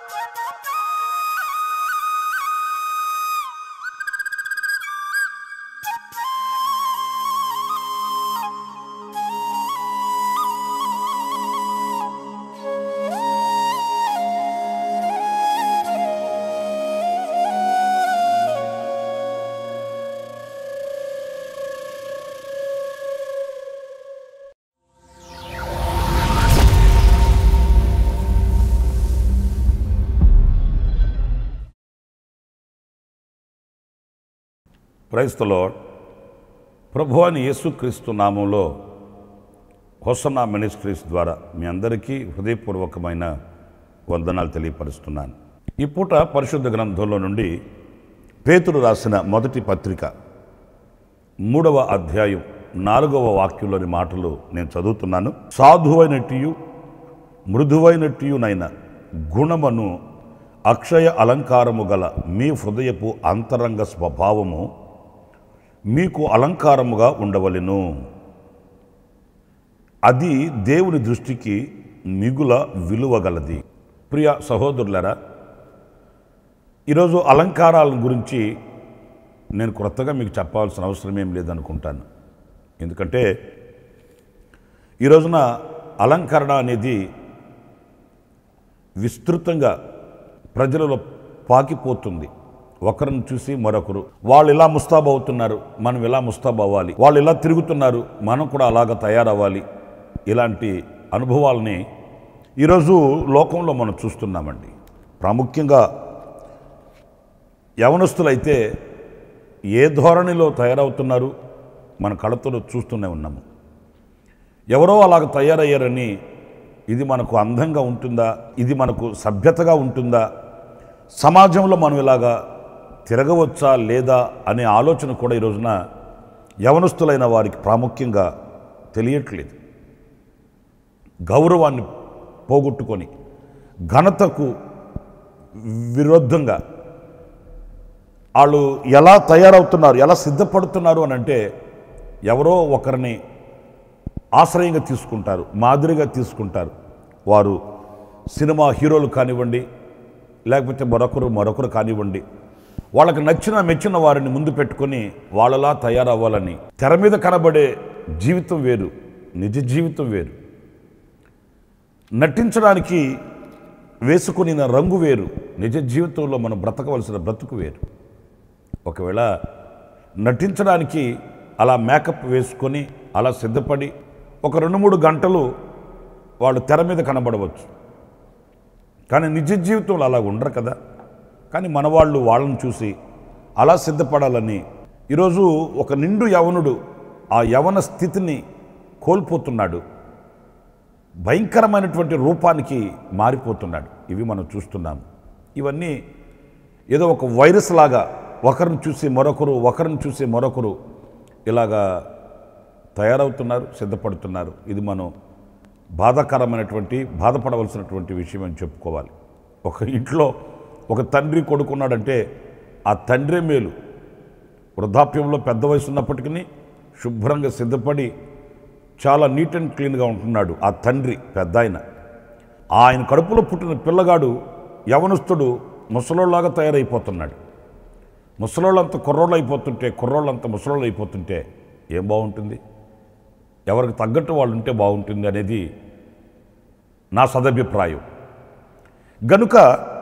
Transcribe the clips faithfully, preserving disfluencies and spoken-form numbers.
Praise the lord. ప్రభువైన యేసుక్రీస్తు నామంలో హోసన్నా మినిస్ట్రీస్ ద్వారా మీ అందరికీ హృదయపూర్వకమైన వందనాలు తెలియపరుస్తున్నాను. ఈ పూట పరిశుద్ధ గ్రంథంలో నుండి పేతురు రాసిన మొదటి పత్రిక మూడవ అధ్యాయం నాలుగవ వాక్యంలోని మాటలు నేను చదువుతున్నాను. సాధువైనట్టు మృదువైనట్టునైన గుణమును అక్షయ అలంకారము గల మీ హృదయపు అంతరంగ స్వభావము మీకు అలంకారముగా ఉండవలెను. అది దేవుని దృష్టికి మిగుల విలువగలది. ప్రియ సహోదరులారా, ఈరోజు అలంకారాల గురించి నేను కొత్తగా మీకు చెప్పాల్సిన అవసరం ఏం లేదనుకుంటాను. ఎందుకంటే ఈ రోజున అలంకరణ అనేది విస్తృతంగా ప్రజలలో పాకిపోతుంది. ఒకరిని చూసి మరొకరు, వాళ్ళు ఇలా ముస్తాబు అవుతున్నారు, మనం ఇలా ముస్తాబు అవ్వాలి, వాళ్ళు ఇలా తిరుగుతున్నారు, మనం కూడా అలాగ తయారవ్వాలి. ఇలాంటి అనుభవాలని ఈరోజు లోకంలో మనం చూస్తున్నామండి. ప్రాముఖ్యంగా యవనస్తులైతే ఏ ధోరణిలో తయారవుతున్నారు మన కళ్ళతో చూస్తూనే ఉన్నాము. ఎవరో అలాగ తయారయ్యారని ఇది మనకు అందంగా ఉంటుందా, ఇది మనకు సభ్యతగా ఉంటుందా, సమాజంలో మనం ఇలాగా తిరగవచ్చా లేదా అనే ఆలోచన కూడా ఈ రోజున యవనస్తులైన వారికి ప్రాముఖ్యంగా తెలియట్లేదు. గౌరవాన్ని పోగొట్టుకొని ఘనతకు విరుద్ధంగా వాళ్ళు ఎలా తయారవుతున్నారు, ఎలా సిద్ధపడుతున్నారు అని అంటే ఎవరో ఒకరిని ఆశ్రయంగా తీసుకుంటారు, మాదిరిగా తీసుకుంటారు. వారు సినిమా హీరోలు కానివ్వండి, లేకపోతే మరొకరు మరొకరు కానివ్వండి, వాళ్ళకి నచ్చిన మెచ్చిన వారిని ముందు పెట్టుకొని వాళ్ళలా తయారవ్వాలని. తెర మీద కనబడే జీవితం వేరు, నిజ జీవితం వేరు. నటించడానికి వేసుకుని రంగు వేరు, నిజ జీవితంలో మనం బ్రతకవలసిన బ్రతుకు వేరు. ఒకవేళ నటించడానికి అలా మేకప్ వేసుకొని అలా సిద్ధపడి ఒక రెండు మూడు గంటలు వాళ్ళు తెర మీద కనబడవచ్చు, కానీ నిజ జీవితంలో అలా ఉండరు కదా. కానీ మన వాళ్ళు వాళ్ళని చూసి అలా సిద్ధపడాలని ఈరోజు ఒక నిండు యవనుడు ఆ యవన స్థితిని కోల్పోతున్నాడు, భయంకరమైనటువంటి రూపానికి మారిపోతున్నాడు. ఇవి మనం చూస్తున్నాము. ఇవన్నీ ఏదో ఒక వైరస్ లాగా ఒకరిని చూసి మరొకరు, ఒకరిని చూసి మరొకరు ఇలాగా తయారవుతున్నారు, సిద్ధపడుతున్నారు. ఇది మనం బాధాకరమైనటువంటి బాధపడవలసినటువంటి విషయం అని చెప్పుకోవాలి. ఒక ఇంట్లో ఒక తండ్రి కొడుకున్నాడంటే ఆ తండ్రే మేలు. వృద్ధాప్యంలో పెద్ద వయసు ఉన్నప్పటికీ శుభ్రంగా సిద్ధపడి చాలా నీట్ అండ్ క్లీన్గా ఉంటున్నాడు ఆ తండ్రి, పెద్ద ఆయన. ఆయన కడుపులో పుట్టిన పిల్లగాడు యవనస్తుడు ముసలోళ్ళలాగా తయారైపోతున్నాడు. ముసలోళ్ళంతా కుర్రోళ్ళు అయిపోతుంటే, కుర్రోళ్ళంతా ముసలోళ్ళు అయిపోతుంటే ఏం బాగుంటుంది? ఎవరికి తగ్గట్టు వాళ్ళు ఉంటే బాగుంటుంది అనేది నా సదభిప్రాయం. గనుక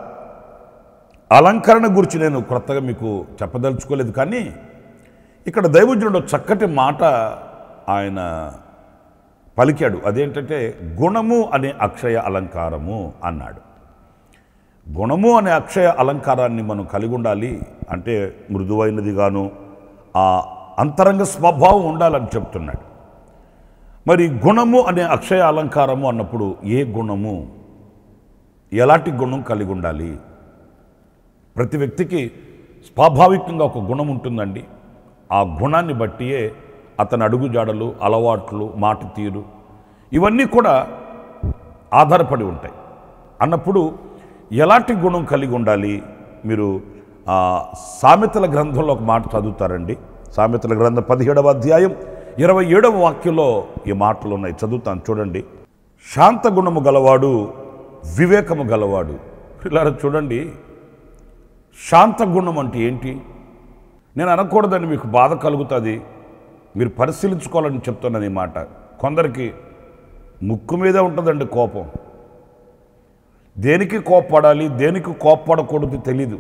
అలంకరణ గురించి నేను కొత్తగా మీకు చెప్పదలుచుకోలేదు. కానీ ఇక్కడ దైవజనుడు చక్కటి మాట ఆయన పలికాడు. అదేంటంటే గుణము అనే అక్షయ అలంకారము అన్నాడు. గుణము అనే అక్షయ అలంకారాన్ని మనం కలిగి ఉండాలి అంటే మృదువైనదిగాను ఆ అంతరంగ స్వభావం ఉండాలని చెప్తున్నాడు. మరి గుణము అనే అక్షయ అలంకారము అన్నప్పుడు ఏ గుణము, ఎలాంటి గుణం కలిగి ఉండాలి? ప్రతి వ్యక్తికి స్వాభావికంగా ఒక గుణం ఉంటుందండి. ఆ గుణాన్ని బట్టియే అతని అడుగుజాడలు, అలవాట్లు, మాట తీరు ఇవన్నీ కూడా ఆధారపడి ఉంటాయి. అన్నప్పుడు ఎలాంటి గుణం కలిగి ఉండాలి? మీరు సామెతల గ్రంథంలో ఒక మాట చదువుతారండి. సామెతల గ్రంథం పదిహేడవ అధ్యాయం ఇరవై ఏడవ వాక్యంలో ఈ మాటలు ఉన్నాయి, చదువుతాను చూడండి. శాంత గుణము గలవాడు వివేకము గలవాడు, పిల్లలు చూడండి, శాంత గుణం అంటే ఏంటి? నేను అనకూడదని మీకు బాధ కలుగుతుంది, మీరు పరిశీలించుకోవాలని చెప్తున్నాను ఈ మాట. కొందరికి ముక్కు మీదే ఉంటుందండి కోపం. దేనికి కోప్పడాలి, దేనికి కోప్పడకూడదు తెలీదు.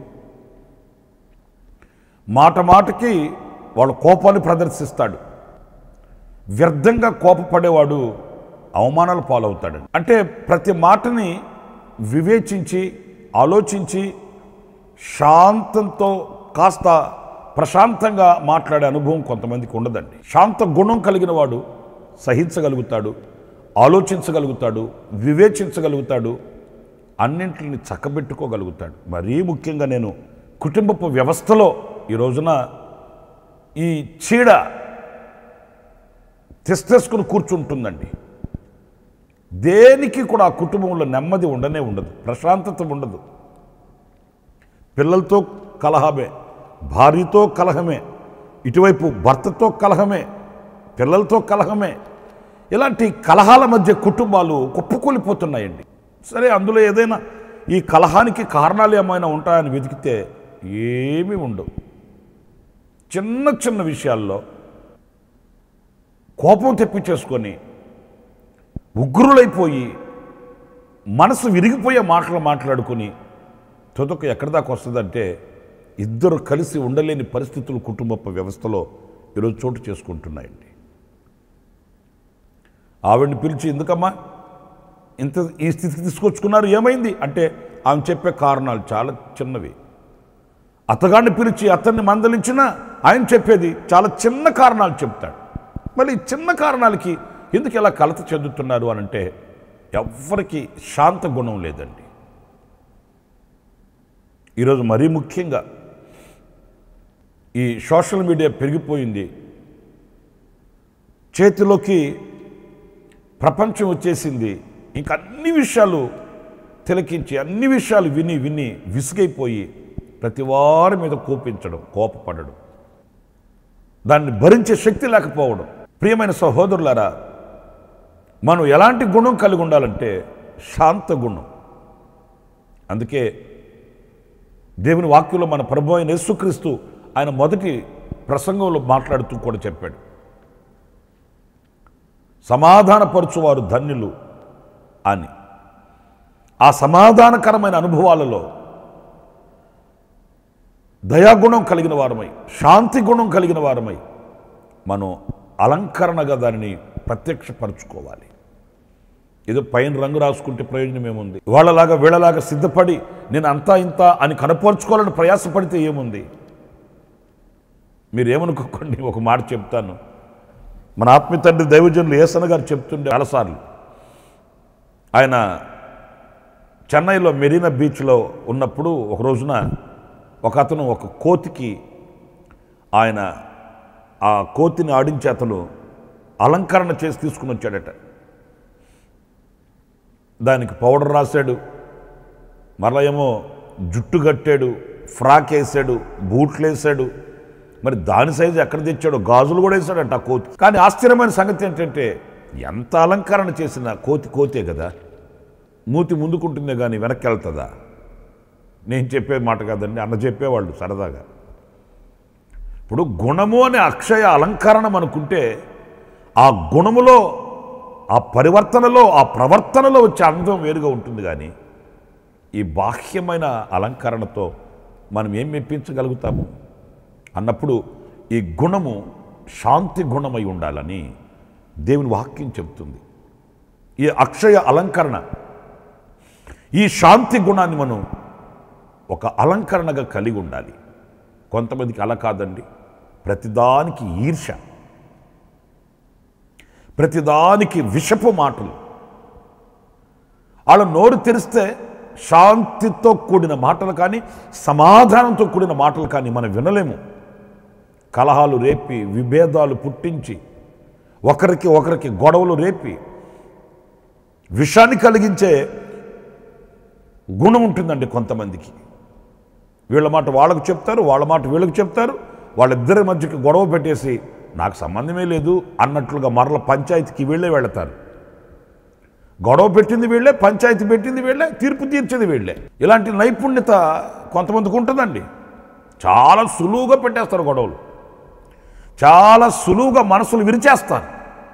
మాట మాటకి వాళ్ళ కోపాన్ని ప్రదర్శిస్తాడు. వ్యర్థంగా కోపపడేవాడు అవమానాల పాలవుతాడు. అంటే ప్రతి మాటని వివేచించి ఆలోచించి శాంతంతో కాస్త ప్రశాంతంగా మాట్లాడే అనుభవం కొంతమందికి ఉండదండి. శాంత గుణం కలిగిన వాడు సహించగలుగుతాడు, ఆలోచించగలుగుతాడు, వివేచించగలుగుతాడు, అన్నింటిని చక్కబెట్టుకోగలుగుతాడు. మరీ ముఖ్యంగా నేను కుటుంబపు వ్యవస్థలో ఈ రోజున ఈ చీడ తెస్తేసుకుని కూర్చుంటుందండి. దేనికి కూడా ఆ కుటుంబంలో నెమ్మది ఉండనే ఉండదు, ప్రశాంతత ఉండదు. పిల్లలతో కలహమే, భార్యతో కలహమే, ఇటువైపు భర్తతో కలహమే, పిల్లలతో కలహమే. ఇలాంటి కలహాల మధ్య కుటుంబాలు కుప్పకూలిపోతున్నాయండి. సరే, అందులో ఏదైనా ఈ కలహానికి కారణాలు ఏమైనా ఉంటాయని వెతికితే ఏమీ ఉండవు. చిన్న చిన్న విషయాల్లో కోపం తెప్పించేసుకొని ఉగ్రులైపోయి మనసు విరిగిపోయే మాటలు మాట్లాడుకొని తుదకు ఎక్కడి దాకా వస్తుందంటే ఇద్దరు కలిసి ఉండలేని పరిస్థితులు కుటుంబ వ్యవస్థలో ఈరోజు చోటు చేసుకుంటున్నాయండి. ఆవిడని పిలిచి, ఎందుకమ్మా ఇంత ఈ స్థితికి తీసుకొచ్చుకున్నారు, ఏమైంది అంటే ఆమె చెప్పే కారణాలు చాలా చిన్నవి. అత్తగాడిని పిలిచి అతన్ని మందలించినా ఆయన చెప్పేది చాలా చిన్న కారణాలు చెప్తాడు. మళ్ళీ చిన్న కారణాలకి ఎందుకు ఇలా కలత చెందుతున్నారు అని అంటే ఎవ్వరికి శాంత గుణం లేదండి. ఈరోజు మరీ ముఖ్యంగా ఈ సోషల్ మీడియా పెరిగిపోయింది. చేతిలోకి ప్రపంచం వచ్చేసింది. ఇంకా అన్ని విషయాలు తిలకించి అన్ని విషయాలు విని విని విసుగైపోయి ప్రతి వారి మీద కోపించడం, కోపపడడం, దాన్ని భరించే శక్తి లేకపోవడం. ప్రియమైన సహోదరులారా, మనం ఎలాంటి గుణం కలిగి ఉండాలంటే శాంత గుణం. అందుకే దేవుని వాక్యంలో మన ప్రభువు అయిన యేసుక్రీస్తు ఆయన మొదటి ప్రసంగంలో మాట్లాడుతూ కూడా చెప్పాడు, సమాధానపరచువారు ధన్యులు అని. ఆ సమాధానకరమైన అనుభవాలలో దయాగుణం కలిగిన వారమై, శాంతి గుణం కలిగిన వారమై మనం అలంకరణగా దానిని ప్రత్యక్షపరచుకోవాలి. ఏదో పైన రంగు రాసుకుంటే ప్రయోజనం ఏముంది? వాళ్ళలాగా వీళ్ళలాగా సిద్ధపడి నేను అంతా ఇంత అని కనపరుచుకోవాలని ప్రయాసపడితే ఏముంది? మీరు ఏమనుకోకండి, ఒక మాట చెప్తాను. మన ఆత్మీయ తండ్రి దైవజనులు యేసన్న గారు చెప్తుండే చాలాసార్లు. ఆయన చెన్నైలో మెరీనా బీచ్లో ఉన్నప్పుడు ఒక రోజున ఒక అతను ఒక కోతికి, ఆయన ఆ కోతిని ఆడించే అతను అలంకరణ చేసి తీసుకుని వచ్చాడట. దానికి పౌడర్ రాశాడు, మరలా ఏమో జుట్టు కట్టాడు, ఫ్రాక్ వేసాడు, బూట్లు వేసాడు. మరి దాని సైజు ఎక్కడ తెచ్చాడో గాజులు కూడా వేసాడంట ఆ కోతి. కానీ ఆశ్చర్యమైన సంగతి ఏంటంటే ఎంత అలంకరణ చేసినా కోతి కోతే కదా, మూతి ముందుకుంటుందే కానీ వెనక్కి వెళ్తుందా? నేను చెప్పే మాట కాదండి, అన్న చెప్పేవాళ్ళు సరదాగా. ఇప్పుడు గుణము అనే అక్షయ అలంకరణం అనుకుంటే ఆ గుణములో, ఆ పరివర్తనలో, ఆ ప్రవర్తనలో వచ్చే అందం వేరుగా ఉంటుంది. కానీ ఈ బాహ్యమైన అలంకరణతో మనం ఏం మెప్పించగలుగుతాము అన్నప్పుడు ఈ గుణము శాంతి గుణమై ఉండాలని దేవుని వాక్యం చెబుతుంది. ఈ అక్షయ అలంకరణ, ఈ శాంతి గుణాన్ని మనం ఒక అలంకరణగా కలిగి ఉండాలి. కొంతమందికి అలా కాదండి, ప్రతిదానికి ఈర్ష, ప్రతిదానికి విషపు మాటలు. వాళ్ళ నోరు తెరిస్తే శాంతితో కూడిన మాటలు కానీ, సమాధానంతో కూడిన మాటలు కానీ మనం వినలేము. కలహాలు రేపి, విభేదాలు పుట్టించి, ఒకరికి ఒకరికి గొడవలు రేపి విషాన్ని కలిగించే గుణం ఉంటుందండి కొంతమందికి. వీళ్ళ మాట వాళ్ళకు చెప్తారు, వాళ్ళ మాట వీళ్ళకి చెప్తారు, వాళ్ళిద్దరి మధ్యకి గొడవ పెట్టేసి నాకు సంబంధమే లేదు అన్నట్లుగా మరల పంచాయతీకి వీళ్ళే వెళతారు. గొడవ పెట్టింది వీళ్ళే, పంచాయతీ పెట్టింది వీళ్ళే, తీర్పు తీర్చేది వీళ్ళే. ఇలాంటి నైపుణ్యత కొంతమందికి ఉంటుందండి. చాలా సులువుగా పెట్టేస్తారు గొడవలు, చాలా సులువుగా మనసులు విరిచేస్తారు.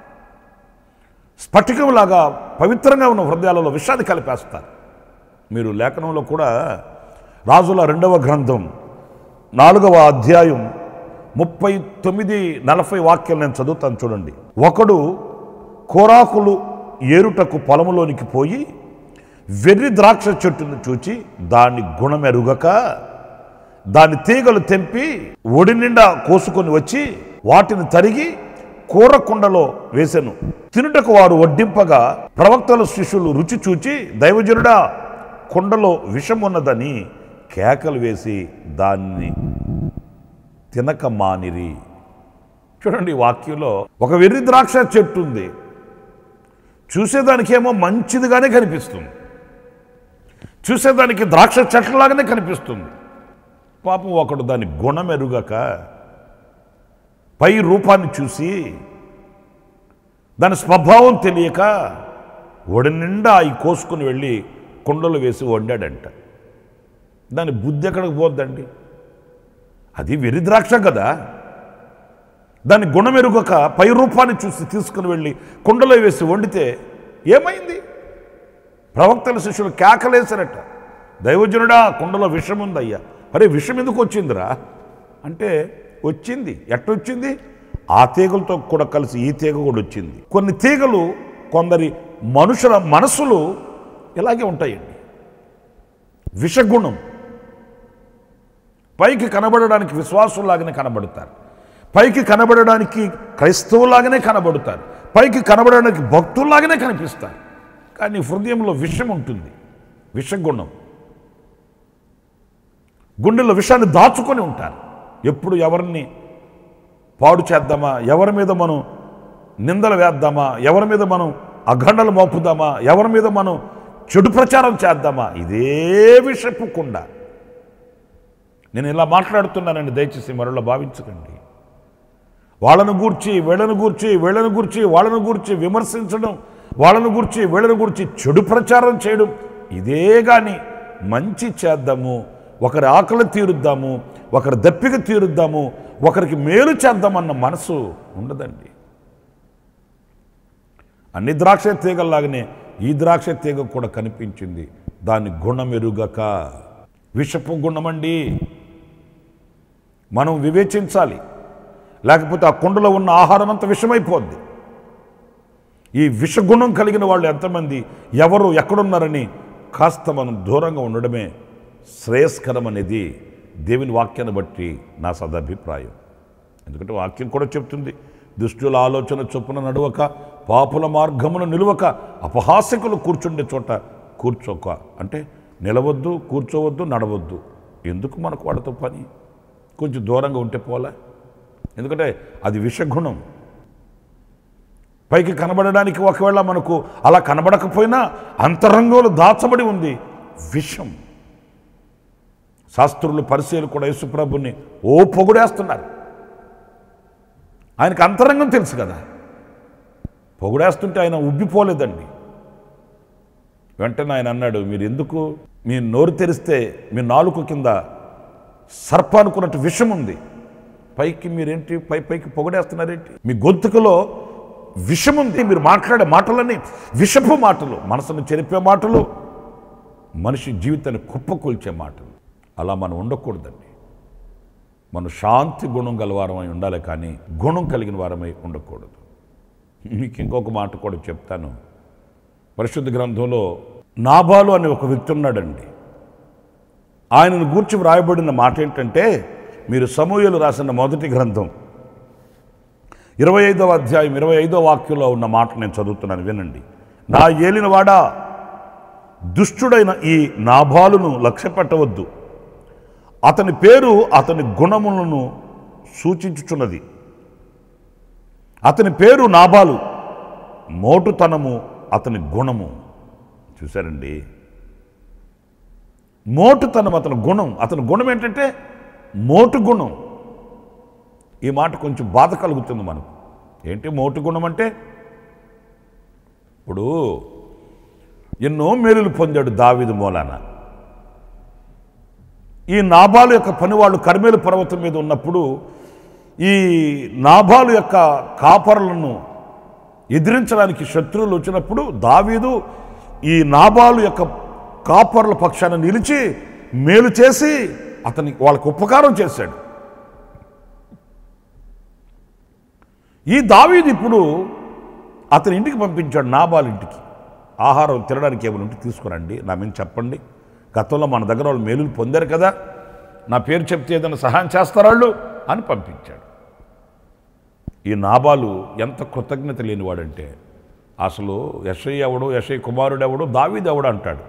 స్ఫటికంలాగా పవిత్రంగా ఉన్న హృదయాలలో విషాన్ని కలిపేస్తారు. మీరు లేఖనంలో కూడా రాజుల రెండవ గ్రంథం నాలుగవ అధ్యాయం ముప్పై తొమ్మిది నలభై వాక్యాలు నేను చదువుతాను చూడండి. ఒకడు కోరాకులు ఏరుటకు పొలములోనికి పోయి వెర్రి ద్రాక్ష చెట్టును చూచి దాని గుణమెరుగక దాని తీగలు తెంపి ఒడి నిండా కోసుకొని వచ్చి వాటిని తరిగి కూర కుండలో వేసెను. తినుటకు వారు వడ్డింపగా ప్రవక్తల శిష్యులు రుచి చూచి, దైవజనుడా, కుండలో విషం ఉన్నదని కేకలు వేసి దాన్ని తినక మానిరి. చూడండి, వాక్యంలో ఒక వెర్రి ద్రాక్ష చెట్టు ఉంది. చూసేదానికేమో మంచిదిగానే కనిపిస్తుంది, చూసేదానికి ద్రాక్ష చెట్లలాగానే కనిపిస్తుంది. పాపం ఒకడు దాని గుణమెరుగక పై రూపాన్ని చూసి దాని స్వభావం తెలియక ఒడి నిండా అవి కోసుకుని వెళ్ళి కుండలు వేసి వండాడంట. దాని బుద్ధి ఎక్కడికి పోద్దండి? అది వెర్రి ద్రాక్ష కదా. దాని గుణమెరుగక పై రూపాన్ని చూసి తీసుకుని వెళ్ళి కుండలో వేసి వండితే ఏమైంది? ప్రవక్తల శిష్యులు కేకలేశారట, దైవజనుడా, కుండలో విషం ఉందయ్యా. అరే, విషం ఎందుకు వచ్చిందిరా అంటే, వచ్చింది. ఎట్టొచ్చింది? ఆ తీగలతో కూడా కలిసి ఈ తీగ కూడా వచ్చింది. కొన్ని తీగలు, కొందరి మనుషుల మనసులు ఇలాగే ఉంటాయండి. విషగుణం. పైకి కనబడడానికి విశ్వాసులాగానే కనబడతారు, పైకి కనబడడానికి క్రైస్తవులాగానే కనబడతారు, పైకి కనబడడానికి భక్తుల్లాగానే కనిపిస్తారు. కానీ హృదయంలో విషం ఉంటుంది, విషగుణం. గుండెల్లో విషాన్ని దాచుకొని ఉంటారు. ఎప్పుడు ఎవరిని పాడు చేద్దామా, ఎవరి మీద మనం నిందలు వేద్దామా, ఎవరి మీద మనం అఖండలు మోపుదామా, ఎవరి మీద మనం చెడు ప్రచారం చేద్దామా, ఇదే విషపు కుండ. నేను ఇలా మాట్లాడుతున్నానండి, దయచేసి మరలా భావించకండి. వాళ్ళను గూర్చి వీళ్ళను గూర్చి వీళ్ళను గూర్చి వాళ్ళను గూర్చి విమర్శించడం, వాళ్ళను గూర్చి వీళ్ళను గూర్చి చెడు ప్రచారం చేయడం, ఇదే కానీ మంచి చేద్దాము, ఒకరి ఆకలి తీరుద్దాము, ఒకరి దప్పిక తీరుద్దాము, ఒకరికి మేలు చేద్దామన్న మనసు ఉండదండి. అన్ని ద్రాక్ష తీగల్లాగానే ఈ ద్రాక్ష తీగ కూడా కనిపించింది. దాని గుణమెరుగక. విషపు గుణమండి. మనం వివేచించాలి, లేకపోతే ఆ కుండలో ఉన్న ఆహారం అంతా విషమైపోద్ది. ఈ విషగుణం కలిగిన వాళ్ళు ఎంతమంది, ఎవరు ఎక్కడున్నారని కాస్త మనం దూరంగా ఉండడమే శ్రేయస్కరం అనేది దేవుని వాక్యాన్ని బట్టి నా సదభిప్రాయం. ఎందుకంటే వాక్యం కూడా చెప్తుంది, దుష్టుల ఆలోచన చొప్పున నడవక, పాపుల మార్గమును నిలువక, అపహాస్యకులు కూర్చుండే చోట కూర్చోక. అంటే నిలవద్దు, కూర్చోవద్దు, నడవద్దు. ఎందుకు మనకు వాడితో పని? కొంచెం దూరంగా ఉంటే పోలే. ఎందుకంటే అది విషగుణం. పైకి కనబడడానికి ఒకవేళ మనకు అలా కనబడకపోయినా అంతరంగంలో దాచబడి ఉంది విషం. శాస్త్రులు, పరిచయులు కూడా యేసుప్రభుని ఓ పొగుడేస్తున్నారు. ఆయనకు అంతరంగం తెలుసు కదా. పొగుడేస్తుంటే ఆయన ఉబ్బిపోలేదండి. వెంటనే ఆయన అన్నాడు, మీరు ఎందుకు మీ నోరు తెరిస్తే మీ నాలుక కింద సర్ప అనుకున్నట్టు విషం ఉంది, పైకి మీరేంటి పై పైకి పొగడేస్తున్నారేంటి? మీ గొంతుకలో విషం ఉంది. మీరు మాట్లాడే మాటలన్నీ విషపు మాటలు, మనసును చెరిపే మాటలు, మనిషి జీవితాన్ని కుప్పకూల్చే మాటలు. అలా మనం ఉండకూడదండి. మనం శాంతి గుణం గలవారమై ఉండాలి, కానీ గుణం కలిగిన వారమై ఉండకూడదు. మీకు ఇంకొక మాట కూడా చెప్తాను. పరిశుద్ధ గ్రంథంలో నాబాలు అనే ఒక వ్యక్తి ఉన్నాడండి. ఆయనను గూర్చి వ్రాయబడిన మాట ఏంటంటే, మీరు సమూయేలు రాసిన మొదటి గ్రంథం ఇరవై ఐదవ అధ్యాయం ఇరవై ఐదవ వాక్యంలో ఉన్న మాట నేను చదువుతున్నాను, వినండి. నా ఏలినవాడా, దుష్టుడైన ఈ నాబాలును లక్ష్య పెట్టవద్దు. అతని పేరు అతని గుణములను సూచించుచున్నది. అతని పేరు నాబాలు, మోటుతనము అతని గుణము. చూశారండి, మోటుతనం అతని గుణం. అతని గుణం ఏంటంటే మోటు గుణం. ఈ మాట కొంచెం బాధ కలుగుతుంది మనకు. ఏంటి మోటు గుణం అంటే? ఇప్పుడు ఎన్నో మేలులు పొందాడు దావీదు మూలాన. ఈ నాబాలు యొక్క పనివాళ్ళు కర్మేలు పర్వతం మీద ఉన్నప్పుడు ఈ నాబాలు యొక్క కాపరులను ఎదిరించడానికి శత్రువులు వచ్చినప్పుడు దావీదు ఈ నాబాలు యొక్క కాపరుల పక్షాన నిలిచి మేలు చేసి అతనికి వాళ్ళకు ఉపకారం చేశాడు. ఈ దావీదు ఇప్పుడు అతని ఇంటికి పంపించాడు, నాబాలు ఇంటికి. ఆహారం తినడానికి ఏమైనా ఉంటే తీసుకురండి, నా మీద చెప్పండి, గతంలో మన దగ్గర వాళ్ళు మేలులు పొందారు కదా, నా పేరు చెప్తే ఏదైనా సహాయం చేస్తారాళ్ళు అని పంపించాడు. ఈ నాబాలు ఎంత కృతజ్ఞత లేనివాడంటే, అసలు యెషై ఎవడు, యెషై కుమారుడు ఎవడు, దావీదు ఎవడు అంటాడు.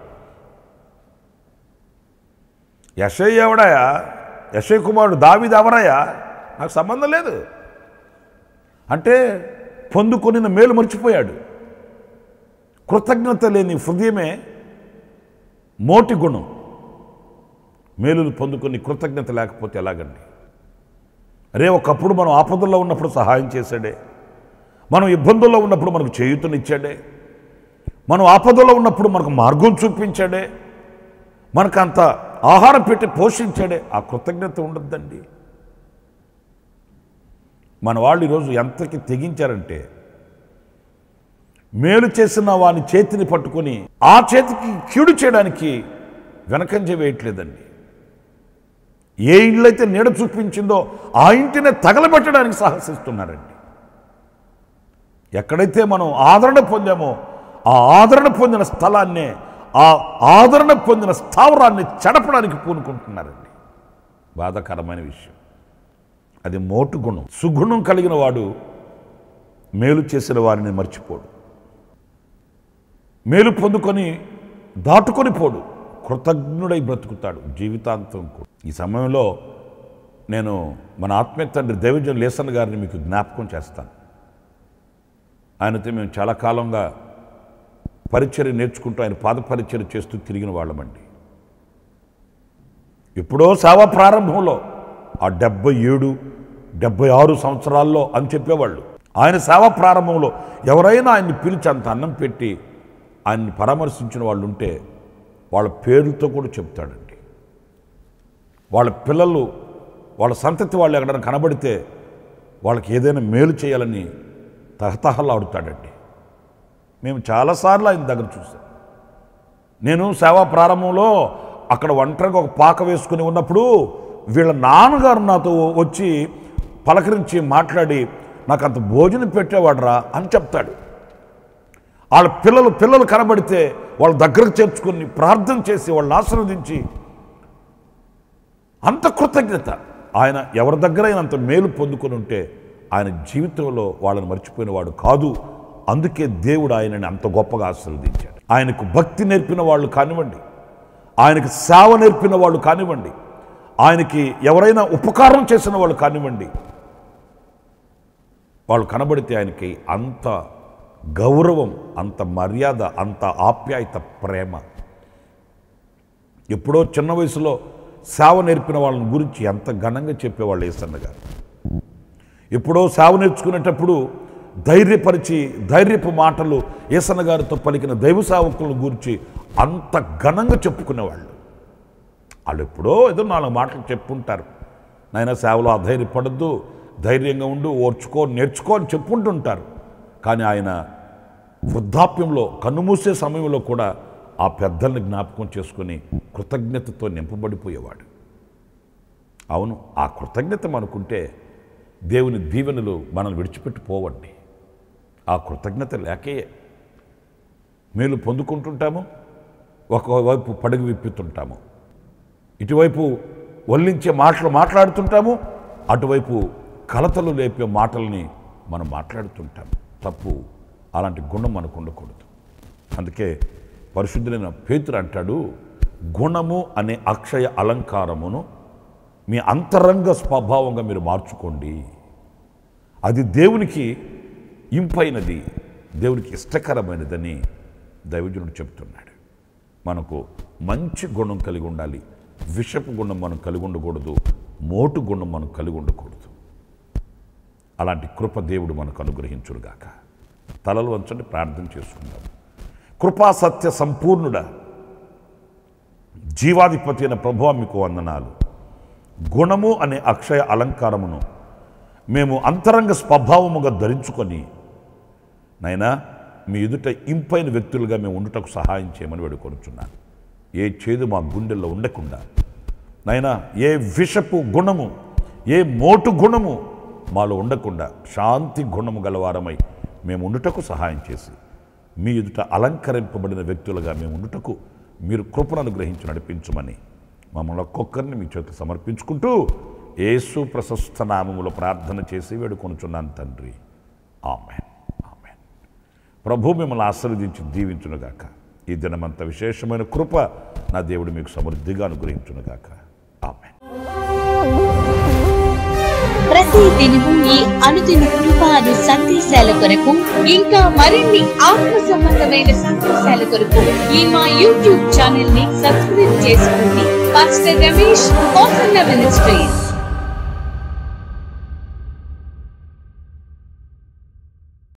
యెషై ఎవడయా, యెషై కుమారుడు దావీదు ఎవరయ్యా, నాకు సంబంధం లేదు అంటే పొందుకొనిన మేలు మర్చిపోయాడు. కృతజ్ఞత లేని హృదయమే మోటి గుణం. మేలులు పొందుకొని కృతజ్ఞత లేకపోతే ఎలాగండి? అరే, ఒకప్పుడు మనం ఆపదల్లో ఉన్నప్పుడు సహాయం చేశాడే, మనం ఇబ్బందుల్లో ఉన్నప్పుడు మనకు చేయూతనిచ్చాడే, మనం ఆపదల్లో ఉన్నప్పుడు మనకు మార్గం చూపించాడే, మనకు అంత ఆహారం పెట్టి పోషించాడే. ఆ కృతజ్ఞత ఉండద్దండి. మన వాళ్ళు ఈరోజు ఎంతకి తెగించారంటే, మేలు చేసిన వాని చేతిని పట్టుకొని ఆ చేతికి కీడు చేయడానికి వెనకంజ వేయట్లేదండి. ఏ ఇళ్ళైతే నీడ చూపించిందో ఆ ఇంటినే తగలబెట్టడానికి సాహసిస్తున్నారండి. ఎక్కడైతే మనం ఆదరణ పొందామో ఆ ఆదరణ పొందిన స్థలాన్నే, ఆ ఆదరణ పొందిన స్థావరాన్ని చెడపడానికి పూనుకుంటున్నారండి. బాధాకరమైన విషయం. అది మోటు గుణం. సుగుణం కలిగిన వాడు మేలు చేసిన వారిని మర్చిపోడు, మేలు పొందుకొని దాటుకొని పోడు, కృతజ్ఞుడై బ్రతుకుతాడు జీవితాంతం కూడా. ఈ సమయంలో నేను మన ఆత్మీయ తండ్రి దైవజన్ లేసన్ గారిని మీకు జ్ఞాపకం చేస్తాను. ఆయనతో మేము చాలా కాలంగా పరిచర్య నేర్చుకుంటూ ఆయన పాద పరిచర్య చేస్తూ తిరిగిన వాళ్ళమండి. ఎప్పుడో సేవా ప్రారంభంలో ఆ డెబ్బై ఏడు డెబ్బై ఆరు సంవత్సరాల్లో అని చెప్పేవాళ్ళు. ఆయన సేవా ప్రారంభంలో ఎవరైనా ఆయన్ని పిలిచి అంత అన్నం పెట్టి ఆయన్ని పరామర్శించిన వాళ్ళు ఉంటే వాళ్ళ పేర్లతో కూడా చెప్తాడండి. వాళ్ళ పిల్లలు, వాళ్ళ సంతతి వాళ్ళు ఎక్కడైనా కనబడితే వాళ్ళకి ఏదైనా మేలు చేయాలని తహతహలాడుతాడండి. మేము చాలాసార్లు ఆయన దగ్గర చూసాం. నేను సేవా ప్రారంభంలో అక్కడ ఒంటరిగా ఒక పాక వేసుకుని ఉన్నప్పుడు వీళ్ళ నాన్నగారు నాతో వచ్చి పలకరించి మాట్లాడి నాకు అంత భోజనం పెట్టేవాడురా అని చెప్తాడు. వాళ్ళ పిల్లలు పిల్లలు కనబడితే వాళ్ళ దగ్గరకు చేర్చుకుని ప్రార్థన చేసి వాళ్ళని ఆశీర్వదించి, అంత కృతజ్ఞత. ఆయన ఎవరి దగ్గర ఆయన అంత మేలు పొందుకొని ఉంటే ఆయన జీవితంలో వాళ్ళని మర్చిపోయిన వాడు కాదు. అందుకే దేవుడు ఆయనని అంత గొప్పగా ఆశీర్వదించాడు. ఆయనకు భక్తి నేర్పిన వాళ్ళు కానివ్వండి, ఆయనకు సేవ నేర్పిన వాళ్ళు కానివ్వండి, ఆయనకి ఎవరైనా ఉపకారం చేసిన వాళ్ళు కానివ్వండి, వాళ్ళు కనబడితే ఆయనకి అంత గౌరవం, అంత మర్యాద, అంత ఆప్యాయత, ప్రేమ. ఎప్పుడో చిన్న వయసులో సేవ నేర్పిన వాళ్ళని గురించి ఎంత ఘనంగా చెప్పేవాళ్ళు యేసన్న గారు. ఎప్పుడో సేవ నేర్చుకునేటప్పుడు ధైర్యపరిచి ధైర్యపు మాటలు యేసన్న గారితో పలికిన దైవ సేవకులను గురించి అంత ఘనంగా చెప్పుకునేవాళ్ళు. వాళ్ళు ఎప్పుడో ఏదో నాలుగు మాటలు చెప్పుంటారు, నాయన సేవలో అధైర్యపడద్దు, ధైర్యంగా ఉండు, ఓర్చుకో, నేర్చుకో అని చెప్పుంటుంటారు. కానీ ఆయన వృద్ధాప్యంలో కన్నుమూసే సమయంలో కూడా ఆ పెద్దల్ని జ్ఞాపకం చేసుకుని కృతజ్ఞతతో నింపబడిపోయేవాడు. అవును, ఆ కృతజ్ఞత మనకుంటే దేవుని దీవెనలు మనల్ని విడిచిపెట్టిపోవండి. ఆ కృతజ్ఞత లేకే మేలు పొందుకుంటుంటాము, ఒకవైపు పడగ విప్పుతుంటాము, ఇటువైపు వల్లించే మాటలు మాట్లాడుతుంటాము, అటువైపు కలతలు లేపే మాటల్ని మనం మాట్లాడుతుంటాము. తప్పు. అలాంటి గుణం మనకు ఉండకూడదు. అందుకే పరిశుద్ధులైన పేతురు అంటాడు, గుణము అనే అక్షయ అలంకారమును మీ అంతరంగ స్వభావంగా మీరు మార్చుకోండి. అది దేవునికి ఇంపైనది, దేవునికి ఇష్టకరమైనదని దైవజనుడు చెప్తున్నాడు. మనకు మంచి గుణం కలిగి ఉండాలి. విషపు గుణం మనం కలిగి ఉండకూడదు, మోటు గుణం మనం కలిగి ఉండకూడదు. అలాంటి కృప దేవుడు మనకు అనుగ్రహించుడుగాక. తలలు వంచండి, ప్రార్థన చేసుకుందాం. కృపాసత్య సంపూర్ణుడ, జీవాధిపతి అయిన ప్రభువా మీకు వందనాలు. గుణము అనే అక్షయ అలంకారమును మేము అంతరంగ స్వభావముగా ధరించుకొని నైనా మీ ఎదుట ఇంపైన వ్యక్తులుగా మేము ఉండుటకు సహాయం చేయమని వేడుకొనుచున్నాను. ఏ చేదు మా గుండెల్లో ఉండకుండా నైనా ఏ విషపు గుణము, ఏ మోటు గుణము మాలో ఉండకుండా శాంతి గుణము గలవారమై మేము ఉండుటకు సహాయం చేసి మీ ఎదుట అలంకరింపబడిన వ్యక్తులుగా మేము ఉండుటకు మీరు కృపను అనుగ్రహించి నడిపించమని మమ్మల్ని ఒక్కొక్కరిని మీ చేత సమర్పించుకుంటూ యేసు ప్రశస్త నామములో ప్రార్థన చేసి వేడుకొనుచున్నాను తండ్రి. ఆమేన్, ఆమేన్. ప్రభు మిమ్మల్ని ఆశీర్వదించి దీవించునుగాక. ఈ దినమంత విశేషమైన కృప నా దేవుడు మీకు సమృద్ధిగా అనుగ్రహించునుగాక. ఆమేన్. ప్రతి దినము ఈ అనుదిన కృపాను సందేశాల కొరకు, ఇంకా మరిన్ని ఆత్మ సంబంధమైన సందేశాల కొరకు ఈ మా యూట్యూబ్ ఛానల్ ని సబ్స్క్రైబ్ చేసుకోండి. Pastor Ramesh ministries.